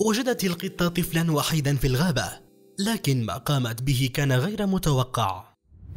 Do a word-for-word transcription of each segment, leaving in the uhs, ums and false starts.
وجدت القطة طفلا وحيدا في الغابة، لكن ما قامت به كان غير متوقع.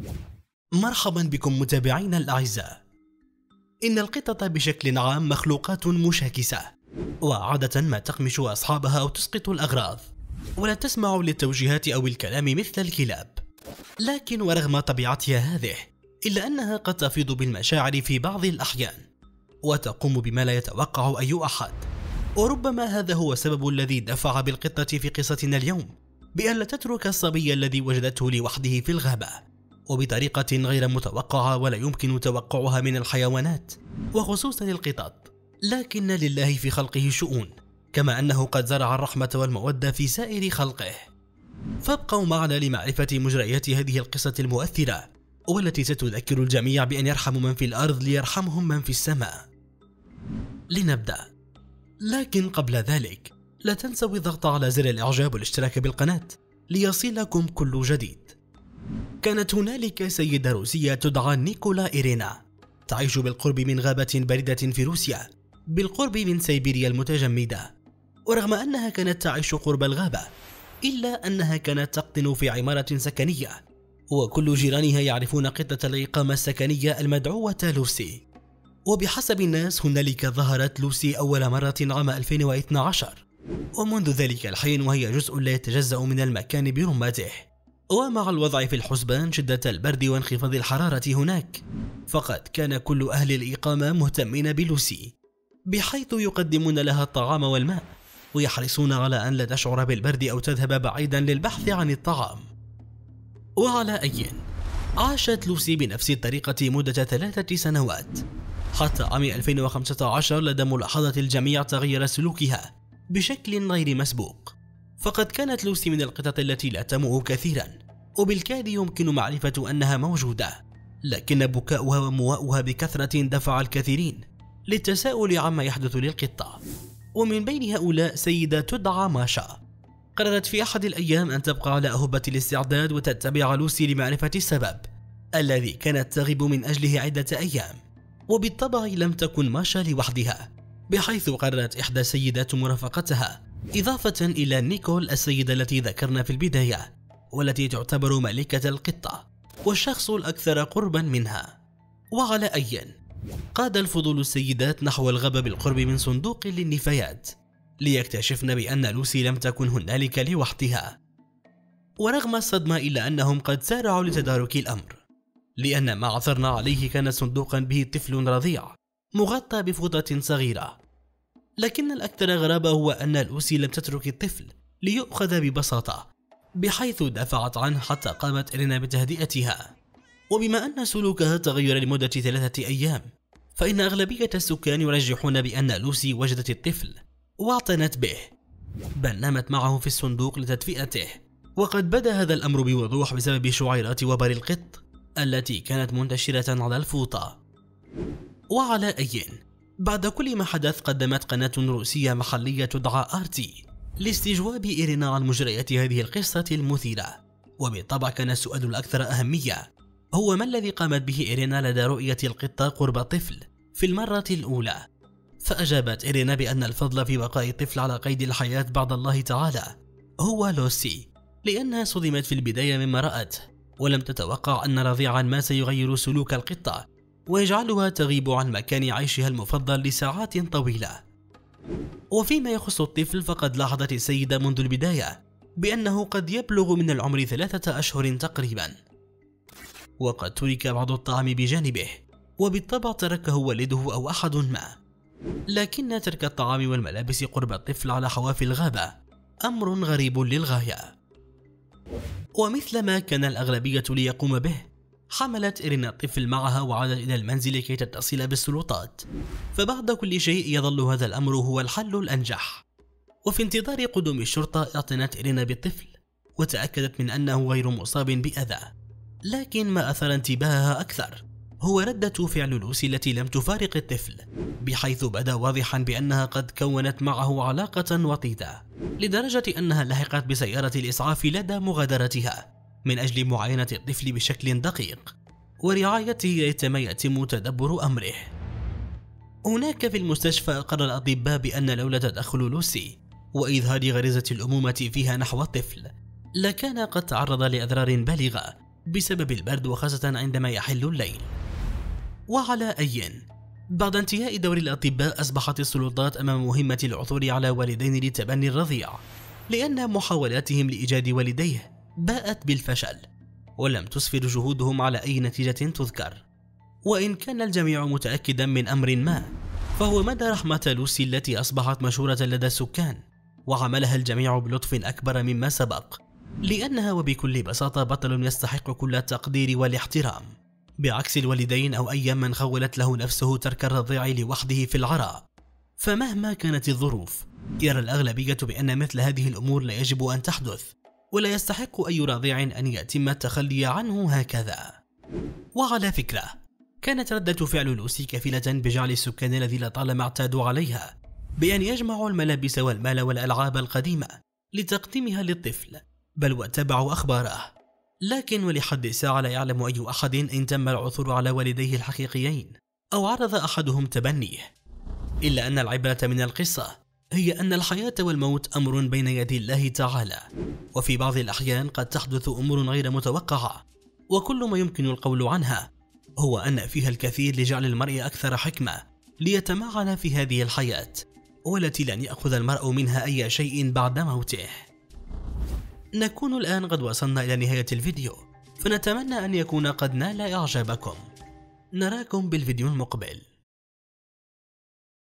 مرحبا بكم متابعينا الأعزاء. إن القطط بشكل عام مخلوقات مشاكسة، وعادة ما تقمش أصحابها أو تسقط الأغراض، ولا تسمع للتوجيهات أو الكلام مثل الكلاب. لكن ورغم طبيعتها هذه، إلا أنها قد تفيض بالمشاعر في بعض الأحيان، وتقوم بما لا يتوقع أي أحد. وربما هذا هو السبب الذي دفع بالقطة في قصتنا اليوم بأن لا تترك الصبي الذي وجدته لوحده في الغابة، وبطريقة غير متوقعة ولا يمكن توقعها من الحيوانات، وخصوصا القطط. لكن لله في خلقه شؤون، كما أنه قد زرع الرحمة والمودة في سائر خلقه. فابقوا معنا لمعرفة مجريات هذه القصة المؤثرة، والتي ستذكر الجميع بأن يرحم من في الأرض ليرحمهم من في السماء. لنبدأ، لكن قبل ذلك لا تنسوا الضغط على زر الإعجاب والاشتراك بالقناة ليصلكم كل جديد. كانت هنالك سيدة روسية تدعى نيكولا إيرينا، تعيش بالقرب من غابة باردة في روسيا، بالقرب من سيبيريا المتجمدة. ورغم أنها كانت تعيش قرب الغابة، إلا أنها كانت تقطن في عمارة سكنية، وكل جيرانها يعرفون قطة الإقامة السكنية المدعوة لوسي. وبحسب الناس هنالك ظهرت لوسي أول مرة عام ألفين واثني عشر، ومنذ ذلك الحين وهي جزء لا يتجزأ من المكان برمته. ومع الوضع في الحسبان شدة البرد وانخفاض الحرارة هناك، فقد كان كل أهل الإقامة مهتمين بلوسي، بحيث يقدمون لها الطعام والماء، ويحرصون على أن لا تشعر بالبرد أو تذهب بعيدا للبحث عن الطعام. وعلى أي عاشت لوسي بنفس الطريقة مدة ثلاثة سنوات، حتى عام ألفين وخمسة عشر لدى ملاحظة الجميع تغير سلوكها بشكل غير مسبوق. فقد كانت لوسي من القطط التي لا تموء كثيرا، وبالكاد يمكن معرفة أنها موجودة، لكن بكاؤها ومواؤها بكثرة دفع الكثيرين للتساؤل عما يحدث للقطة. ومن بين هؤلاء سيدة تدعى ماشا، قررت في أحد الأيام أن تبقى على أهبة الاستعداد وتتبع لوسي لمعرفة السبب الذي كانت تغيب من أجله عدة أيام. وبالطبع لم تكن ماشا لوحدها، بحيث قررت إحدى السيدات مرافقتها، إضافة إلى نيكول السيدة التي ذكرنا في البداية، والتي تعتبر ملكة القطة والشخص الأكثر قربا منها. وعلى أي قاد الفضول السيدات نحو الغابة بالقرب من صندوق للنفايات، ليكتشفن بأن لوسي لم تكن هنالك لوحدها. ورغم الصدمة إلا أنهم قد سارعوا لتدارك الأمر، لأن ما عثرنا عليه كان صندوقا به طفل رضيع مغطى بفوطة صغيرة. لكن الأكثر غرابة هو أن لوسي لم تترك الطفل ليؤخذ ببساطة، بحيث دافعت عنه حتى قامت إيرينا بتهدئتها. وبما أن سلوكها تغير لمدة ثلاثة أيام، فإن أغلبية السكان يرجحون بأن لوسي وجدت الطفل واعتنت به، بل نامت معه في الصندوق لتدفئته. وقد بدا هذا الأمر بوضوح بسبب شعيرات وبر القط التي كانت منتشرة على الفوطة. وعلى أي بعد كل ما حدث قدمت قناة روسية محلية تدعى آرتي لاستجواب إيرينا عن مجريات هذه القصة المثيرة. وبالطبع كان السؤال الأكثر أهمية هو ما الذي قامت به إيرينا لدى رؤية القطة قرب طفل في المرة الأولى. فأجابت إيرينا بأن الفضل في بقاء الطفل على قيد الحياة بعد الله تعالى هو لوسي، لأنها صدمت في البداية مما رأت، ولم تتوقع أن رضيعا ما سيغير سلوك القطة ويجعلها تغيب عن مكان عيشها المفضل لساعات طويلة. وفيما يخص الطفل، فقد لاحظت السيدة منذ البداية بأنه قد يبلغ من العمر ثلاثة أشهر تقريبا، وقد ترك بعض الطعام بجانبه، وبالطبع تركه والده أو أحد ما. لكن ترك الطعام والملابس قرب الطفل على حواف الغابة أمر غريب للغاية. ومثل ما كان الأغلبية ليقوم به، حملت إيرينا الطفل معها وعادت إلى المنزل كي تتصل بالسلطات. فبعد كل شيء يظل هذا الأمر هو الحل الأنجح. وفي انتظار قدوم الشرطة اعتنت إيرينا بالطفل وتأكدت من أنه غير مصاب بأذى. لكن ما أثار انتباهها أكثر هو ردة فعل لوسي التي لم تفارق الطفل، بحيث بدا واضحا بأنها قد كونت معه علاقة وطيدة، لدرجة أنها لحقت بسيارة الإسعاف لدى مغادرتها من أجل معاينة الطفل بشكل دقيق ورعايته ليتم يتم تدبر أمره. هناك في المستشفى قرر الأطباء بأن لولا تدخل لوسي وإظهار غريزة الأمومة فيها نحو الطفل، لكان قد تعرض لأضرار بالغة بسبب البرد وخاصة عندما يحل الليل. وعلى أي بعد انتهاء دور الأطباء أصبحت السلطات أمام مهمة العثور على والدين لتبني الرضيع، لأن محاولاتهم لإيجاد والديه باءت بالفشل ولم تسفر جهودهم على أي نتيجة تذكر. وإن كان الجميع متأكدا من أمر ما، فهو مدى رحمة لوسي التي أصبحت مشهورة لدى السكان، وعملها الجميع بلطف أكبر مما سبق، لأنها وبكل بساطة بطل يستحق كل التقدير والاحترام، بعكس الوالدين أو أي من خولت له نفسه ترك الرضيع لوحده في العراء. فمهما كانت الظروف، يرى الأغلبية بأن مثل هذه الأمور لا يجب أن تحدث، ولا يستحق أي رضيع أن يتم التخلي عنه هكذا. وعلى فكرة، كانت ردة فعل لوسي كفيلة بجعل السكان الذين لطالما اعتادوا عليها بأن يجمعوا الملابس والمال والألعاب القديمة لتقديمها للطفل، بل واتبعوا أخباره. لكن ولحد الساعة لا يعلم أي أحد إن تم العثور على والديه الحقيقيين أو عرض أحدهم تبنيه، إلا أن العبرة من القصة هي أن الحياة والموت أمر بين يدي الله تعالى، وفي بعض الأحيان قد تحدث أمور غير متوقعة، وكل ما يمكن القول عنها هو أن فيها الكثير لجعل المرء أكثر حكمة ليتمعن في هذه الحياة، والتي لن يأخذ المرء منها أي شيء بعد موته. نكون الآن قد وصلنا إلى نهاية الفيديو، فنتمنى أن يكون قد نال إعجابكم. نراكم بالفيديو المقبل.